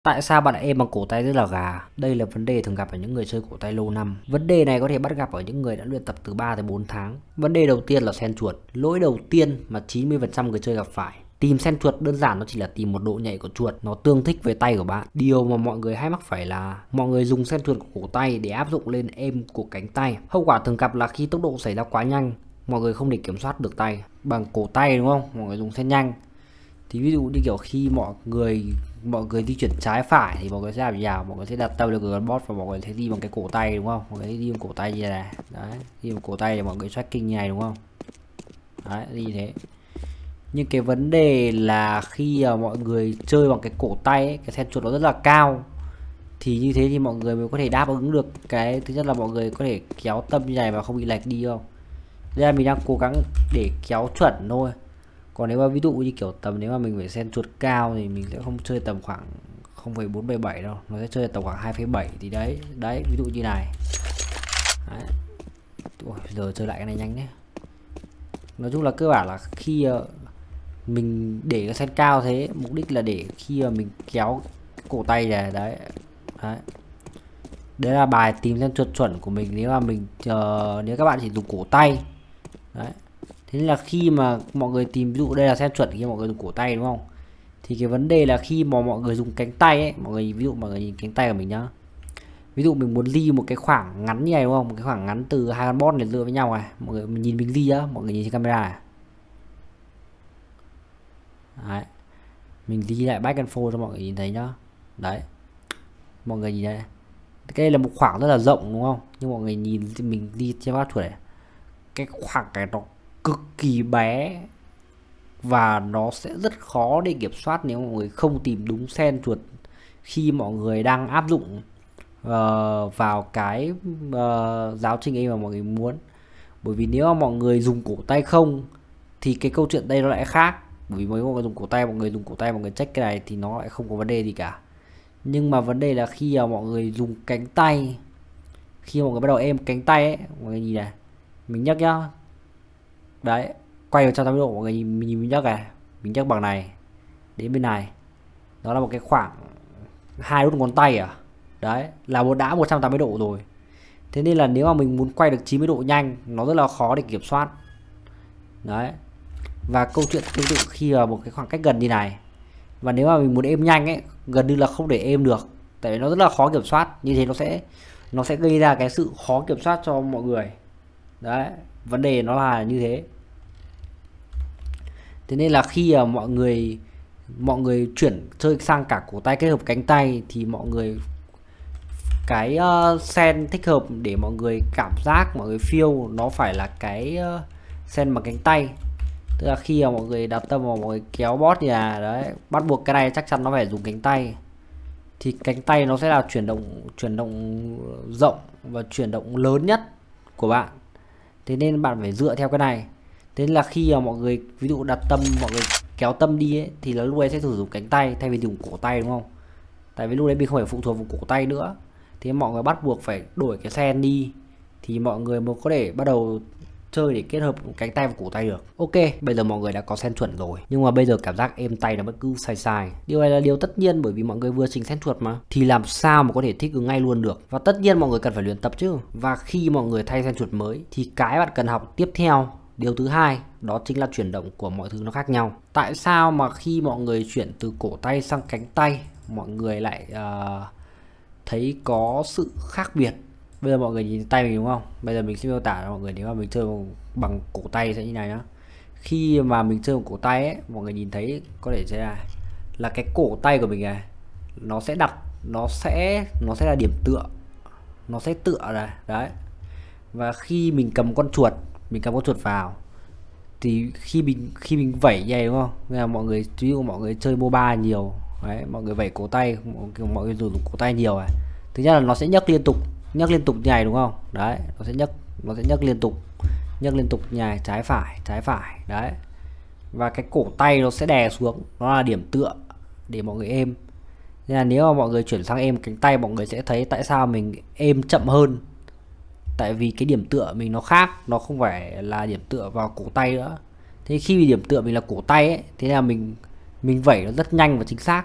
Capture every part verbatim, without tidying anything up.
Tại sao bạn lại êm bằng cổ tay rất là gà? Đây là vấn đề thường gặp ở những người chơi cổ tay lâu năm. Vấn đề này có thể bắt gặp ở những người đã luyện tập từ ba tới bốn tháng. Vấn đề đầu tiên là sen chuột. Lỗi đầu tiên mà chín mươi phần trăm người chơi gặp phải. Tìm sen chuột đơn giản nó chỉ là tìm một độ nhạy của chuột nó tương thích với tay của bạn. Điều mà mọi người hay mắc phải là mọi người dùng sen chuột của cổ tay để áp dụng lên êm của cánh tay. Hậu quả thường gặp là khi tốc độ xảy ra quá nhanh, mọi người không thể kiểm soát được tay. Bằng cổ tay đúng không? Mọi người dùng sen nhanh. Thì ví dụ như kiểu khi mọi người mọi người di chuyển trái phải thì mọi người sẽ làm gì nào? Mọi người sẽ đặt tâm được gần bot và mọi người sẽ đi bằng cái cổ tay đúng không? Mọi người sẽ đi bằng cổ tay như này. Đấy, đi bằng cổ tay để mọi người tracking như này đúng không? Đấy, đi như thế. Nhưng cái vấn đề là khi uh, mọi người chơi bằng cái cổ tay ấy, cái sen chuột nó rất là cao, thì như thế thì mọi người mới có thể đáp ứng được cái thứ nhất là mọi người có thể kéo tâm như này và không bị lệch đi không. Đây là mình đang cố gắng để kéo chuẩn thôi. Còn nếu mà ví dụ như kiểu tầm nếu mà mình phải sen chuột cao thì mình sẽ không chơi tầm khoảng không phẩy bốn bảy bảy đâu, nó sẽ chơi tầm khoảng hai phẩy bảy thì đấy, đấy ví dụ như này. Đấy. Ủa, giờ chơi lại cái này nhanh đấy. Nói chung là cơ bản là khi uh, mình để cái sen cao thế, mục đích là để khi mà mình kéo cái cổ tay này đấy. Đấy. Đấy là bài tìm sen chuột chuẩn của mình nếu mà mình uh, nếu các bạn chỉ dùng cổ tay. Đấy. Thế nên là khi mà mọi người tìm ví dụ đây là sen chuẩn khi mọi người dùng cổ tay đúng không? Thì cái vấn đề là khi mà mọi người dùng cánh tay ấy, mọi người ví dụ mọi người nhìn cánh tay của mình nhá. Ví dụ mình muốn ly một cái khoảng ngắn như này đúng không? Một cái khoảng ngắn từ hai con bot này dựa với nhau này. Mọi người mình nhìn mình ly á, mọi người nhìn trên camera này. Đấy. Mình ly lại back and forth cho mọi người nhìn thấy nhá. Đấy. Mọi người nhìn đây. Cái này là một khoảng rất là rộng đúng không? Nhưng mọi người nhìn mình ly trên bát chuột này. Cái khoảng này nó cực kỳ bé và nó sẽ rất khó để kiểm soát nếu mọi người không tìm đúng sen chuột khi mọi người đang áp dụng uh, vào cái uh, giáo trình ấy mà mọi người muốn. Bởi vì nếu mà mọi người dùng cổ tay không thì cái câu chuyện đây nó lại khác. Bởi vì mấy mọi người dùng cổ tay, mọi người dùng cổ tay mọi người check cái này thì nó lại không có vấn đề gì cả. Nhưng mà vấn đề là khi mà mọi người dùng cánh tay, khi mọi người bắt đầu êm cánh tay ấy, mọi người nhìn này, mình nhắc nhá. Đấy, quay một trăm tám mươi độ mọi người nhìn mình, mình nhắc này, mình nhắc bằng này đến bên này. Đó là một cái khoảng hai đốt ngón tay à. Đấy, là một đã một trăm tám mươi độ rồi. Thế nên là nếu mà mình muốn quay được chín mươi độ nhanh, nó rất là khó để kiểm soát. Đấy. Và câu chuyện tương tự khi ở một cái khoảng cách gần như này. Và nếu mà mình muốn êm nhanh ấy, gần như là không để êm được. Tại vì nó rất là khó kiểm soát. Như thế nó sẽ nó sẽ gây ra cái sự khó kiểm soát cho mọi người. Đấy, vấn đề nó là như thế. Thế nên là khi uh, mọi người mọi người chuyển chơi sang cả cổ tay kết hợp cánh tay thì mọi người cái uh, sen thích hợp để mọi người cảm giác mọi người feel nó phải là cái uh, sen bằng cánh tay. Tức là khi mà mọi người đặt tâm vào mọi người kéo bot nhà đấy, bắt buộc cái này chắc chắn nó phải dùng cánh tay. Thì cánh tay nó sẽ là chuyển động chuyển động rộng và chuyển động lớn nhất của bạn. Thế nên bạn phải dựa theo cái này. Thế nên là khi mà mọi người ví dụ đặt tâm, mọi người kéo tâm đi ấy, thì là lúc đấy sẽ sử dụng cánh tay thay vì dùng cổ tay đúng không? Tại vì lúc đấy mình không phải phụ thuộc vào cổ tay nữa. Thế mọi người bắt buộc phải đổi cái sen đi thì mọi người mới có thể bắt đầu chơi để kết hợp cánh tay và cổ tay được. Ok, bây giờ mọi người đã có sen chuẩn rồi, nhưng mà bây giờ cảm giác êm tay nó vẫn cứ sai sai. Điều này là điều tất nhiên bởi vì mọi người vừa chỉnh sen chuột mà, thì làm sao mà có thể thích ứng ngay luôn được. Và tất nhiên mọi người cần phải luyện tập chứ. Và khi mọi người thay sen chuột mới thì cái bạn cần học tiếp theo, điều thứ hai, đó chính là chuyển động của mọi thứ nó khác nhau. Tại sao mà khi mọi người chuyển từ cổ tay sang cánh tay mọi người lại uh, thấy có sự khác biệt? Bây giờ mọi người nhìn tay mình đúng không? Bây giờ mình sẽ miêu tả cho mọi người nếu mà mình chơi bằng cổ tay sẽ như này nhá. Khi mà mình chơi bằng cổ tay ấy, mọi người nhìn thấy có thể sẽ là là cái cổ tay của mình này nó sẽ đặt nó sẽ nó sẽ là điểm tựa. Nó sẽ tựa này, đấy. Và khi mình cầm con chuột, mình cầm con chuột vào thì khi mình khi mình vẩy như này đúng không? Nên là mọi người ví dụ mọi người chơi MOBA nhiều, đấy, mọi người vẩy cổ tay, mọi người dùng cổ tay nhiều này. Thứ nhất là nó sẽ nhấc liên tục, nhấc liên tục như này đúng không? Đấy, nó sẽ nhấc nó sẽ nhấc liên tục, nhấc liên tục như này, trái phải, trái phải, đấy. Và cái cổ tay nó sẽ đè xuống, nó là điểm tựa để mọi người êm. Nên là nếu mà mọi người chuyển sang êm cánh tay, mọi người sẽ thấy tại sao mình êm chậm hơn. Tại vì cái điểm tựa mình nó khác, nó không phải là điểm tựa vào cổ tay nữa. Thế khi điểm tựa mình là cổ tay ấy, thế là mình mình vẩy nó rất nhanh và chính xác.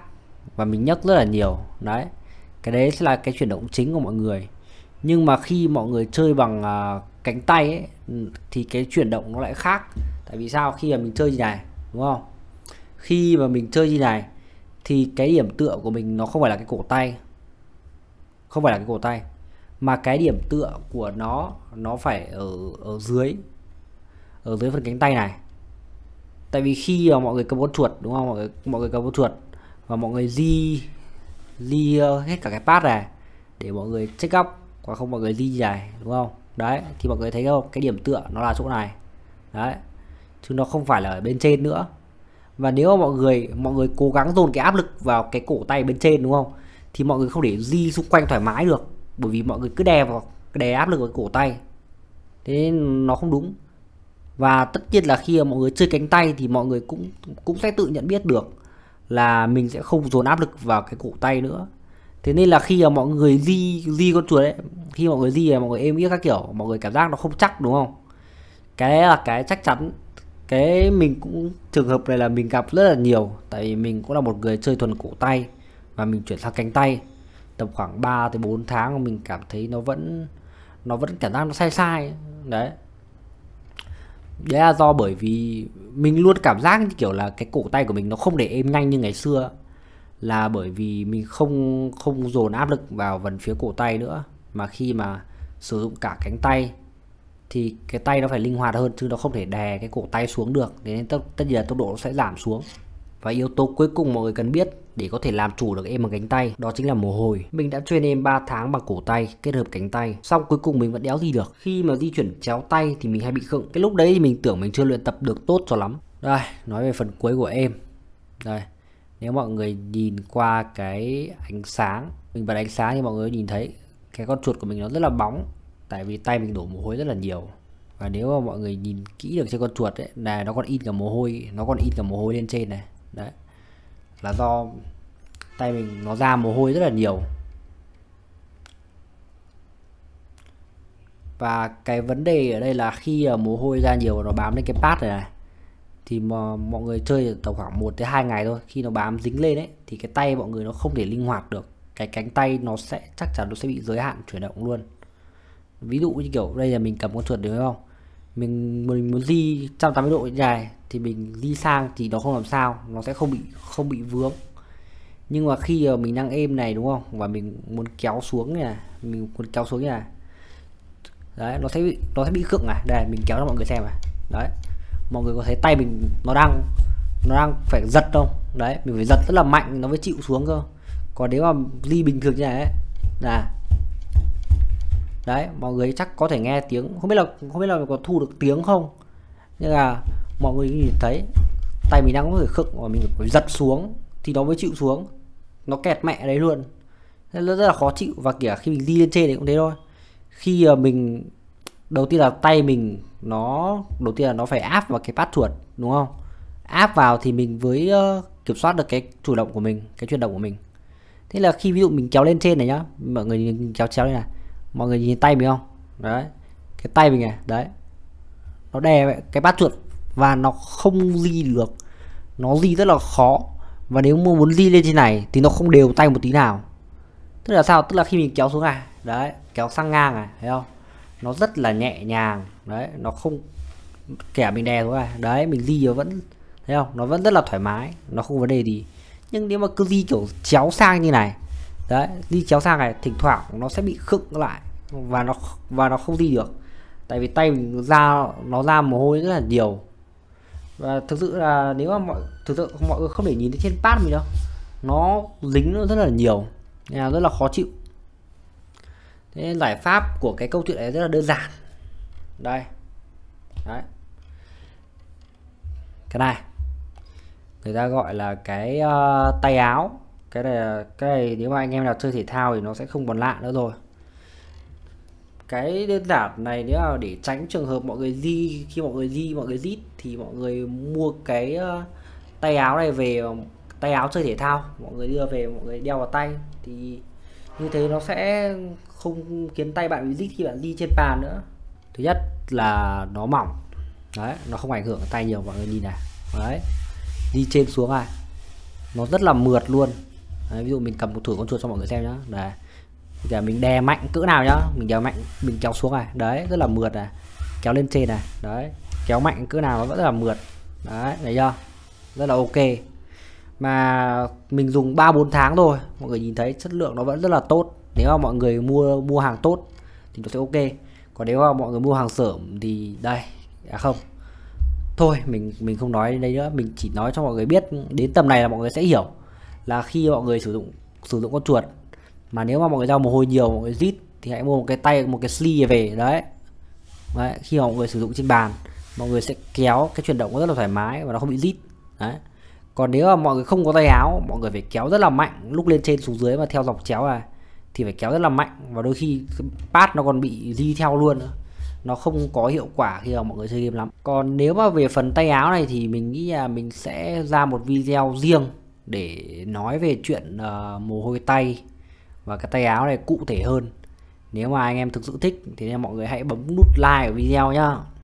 và mình nhấc rất là nhiều. Đấy, cái đấy sẽ là cái chuyển động chính của mọi người. Nhưng mà khi mọi người chơi bằng uh, cánh tay ấy, thì cái chuyển động nó lại khác. Tại vì sao? Khi mà mình chơi như này, đúng không? Khi mà mình chơi như này thì cái điểm tựa của mình nó không phải là cái cổ tay, không phải là cái cổ tay, mà cái điểm tựa của nó nó phải ở ở dưới, ở dưới phần cánh tay này. Tại vì khi mà mọi người cầm con chuột, đúng không, mọi người mọi người cầm con chuột và mọi người di di hết cả cái pad này để mọi người check up, còn không mọi người di dài, đúng không? Đấy, thì mọi người thấy không, cái điểm tựa nó là chỗ này. Đấy, chứ nó không phải là ở bên trên nữa. Và nếu mà mọi người mọi người cố gắng dồn cái áp lực vào cái cổ tay bên trên, đúng không, thì mọi người không thể di xung quanh thoải mái được, bởi vì mọi người cứ đè vào, đè áp lực vào cổ tay, thế nó không đúng. Và tất nhiên là khi mà mọi người chơi cánh tay thì mọi người cũng cũng sẽ tự nhận biết được là mình sẽ không dồn áp lực vào cái cổ tay nữa. Thế nên là khi mà mọi người di di con chuột ấy, khi mọi người di là mọi người êm yết các kiểu, mọi người cảm giác nó không chắc, đúng không? Cái đấy là cái chắc chắn. Cái mình cũng trường hợp này là mình gặp rất là nhiều, tại vì mình cũng là một người chơi thuần cổ tay và mình chuyển sang cánh tay tầm khoảng ba tới bốn tháng, mình cảm thấy nó vẫn nó vẫn cảm giác nó sai sai. Đấy, đấy là do bởi vì mình luôn cảm giác như kiểu là cái cổ tay của mình nó không để êm nhanh như ngày xưa, là bởi vì mình không không dồn áp lực vào phần phía cổ tay nữa, mà khi mà sử dụng cả cánh tay thì cái tay nó phải linh hoạt hơn, chứ nó không thể đè cái cổ tay xuống được, nên tất, tất nhiên là tốc độ nó sẽ giảm xuống. Và yếu tố cuối cùng mọi người cần biết để có thể làm chủ được êm bằng cánh tay, đó chính là mồ hôi. Mình đã train em ba tháng bằng cổ tay kết hợp cánh tay, xong cuối cùng mình vẫn đéo gì được. Khi mà di chuyển chéo tay thì mình hay bị khựng. Cái lúc đấy thì mình tưởng mình chưa luyện tập được tốt cho lắm. Đây, nói về phần cuối của em. Đây, nếu mọi người nhìn qua cái ánh sáng, mình bật ánh sáng thì mọi người nhìn thấy cái con chuột của mình nó rất là bóng, tại vì tay mình đổ mồ hôi rất là nhiều. Và nếu mà mọi người nhìn kỹ được trên con chuột ấy, là nó còn in cả mồ hôi, nó còn in cả mồ hôi lên trên này. Đấy, là do tay mình nó ra mồ hôi rất là nhiều. Và cái vấn đề ở đây là khi mồ hôi ra nhiều nó bám lên cái pad này, này thì mà mọi người chơi tầm khoảng một tới hai ngày thôi, khi nó bám dính lên ấy thì cái tay mọi người nó không thể linh hoạt được, cái cánh tay nó sẽ chắc chắn nó sẽ bị giới hạn chuyển động luôn. Ví dụ như kiểu đây là mình cầm con chuột được không, mình mình muốn di một trăm tám mươi độ dài thì mình di sang thì nó không làm sao, nó sẽ không bị không bị vướng. Nhưng mà khi mình đang êm này, đúng không, và mình muốn kéo xuống này, mình muốn kéo xuống như này, đấy, nó sẽ bị nó sẽ bị khựng này. Đây mình kéo cho mọi người xem này. Đấy, mọi người có thấy tay mình nó đang nó đang phải giật không? Đấy, mình phải giật rất là mạnh nó mới chịu xuống cơ. Còn nếu mà di bình thường như này ấy, là đấy, mọi người chắc có thể nghe tiếng, không biết là không biết là có thu được tiếng không, nhưng là mọi người nhìn thấy tay mình đang có thể khựng và mình phải giật xuống thì nó mới chịu xuống, nó kẹt mẹ đấy luôn, nên nó rất là khó chịu. Và kể khi mình đi lên trên thì cũng thế thôi. Khi mình đầu tiên là tay mình nó đầu tiên là nó phải áp vào cái pad chuột, đúng không, áp vào thì mình với uh, kiểm soát được cái chủ động của mình, cái chuyển động của mình. Thế là khi ví dụ mình kéo lên trên này nhá, mọi người nhìn kéo chéo đây này, mọi người nhìn tay mình không, đấy, cái tay mình này, đấy, nó đè cái pad chuột và nó không di được, nó di rất là khó. Và nếu mà muốn di lên trên này thì nó không đều tay một tí nào. Tức là sao? Tức là khi mình kéo xuống này, đấy, kéo sang ngang này, thấy không, nó rất là nhẹ nhàng. Đấy, nó không kẻ mình đè xuống này, đấy, mình di vẫn thấy không, nó vẫn rất là thoải mái, nó không vấn đề gì. Nhưng nếu mà cứ di kiểu chéo sang như này, đấy, di chéo sang này, thỉnh thoảng nó sẽ bị khựng lại và nó và nó không di được, tại vì tay mình ra nó ra mồ hôi rất là nhiều. Và thực sự là nếu mà mọi thực sự mọi người không để nhìn thấy trên pad mình đâu, nó dính nó rất là nhiều, nên là rất là khó chịu. Thế nên giải pháp của cái câu chuyện này rất là đơn giản. Đây, đấy, cái này người ta gọi là cái uh, tay áo. Cái này là cái này nếu mà anh em nào chơi thể thao thì nó sẽ không còn lạ nữa rồi. Cái đơn giản này nếu là để tránh trường hợp mọi người di, khi mọi người di mọi người rít thì mọi người mua cái uh, tay áo này về, tay áo chơi thể thao, mọi người đưa về mọi người đeo vào tay thì như thế nó sẽ không khiến tay bạn bị rít khi bạn đi trên bàn nữa. Thứ nhất là nó mỏng, đấy, nó không ảnh hưởng tay nhiều. Mọi người nhìn này, đấy, đi trên xuống này nó rất là mượt luôn, Đấy, ví dụ mình cầm một thử con chuột cho mọi người xem nhá. Đấy, giờ mình đè mạnh cỡ nào nhá, mình đè mạnh, mình kéo xuống này, đấy rất là mượt này, kéo lên trên này, đấy kéo mạnh cỡ nào nó vẫn rất là mượt, đấy thấy chưa, rất là ok. Mà mình dùng ba bốn tháng thôi, mọi người nhìn thấy chất lượng nó vẫn rất là tốt. Nếu mà mọi người mua mua hàng tốt thì nó sẽ ok. Còn nếu mà mọi người mua hàng xởm thì đây, à không, thôi mình mình không nói đến đây nữa, mình chỉ nói cho mọi người biết đến tầm này là mọi người sẽ hiểu là khi mọi người sử dụng sử dụng con chuột mà nếu mà mọi người ra mồ hôi nhiều, mọi người rít thì hãy mua một cái tay, một cái sleeve về đấy. Đấy, khi mà mọi người sử dụng trên bàn, mọi người sẽ kéo cái chuyển động nó rất là thoải mái và nó không bị rít. Đấy. Còn nếu mà mọi người không có tay áo, mọi người phải kéo rất là mạnh lúc lên trên xuống dưới mà theo dọc chéo này thì phải kéo rất là mạnh, và đôi khi pad nó còn bị di theo luôn nữa. Nó không có hiệu quả khi mà mọi người chơi game lắm. Còn nếu mà về phần tay áo này thì mình nghĩ là mình sẽ ra một video riêng để nói về chuyện uh, mồ hôi tay và cái tay áo này cụ thể hơn. Nếu mà anh em thực sự thích thì mọi người hãy bấm nút like ở video nhá.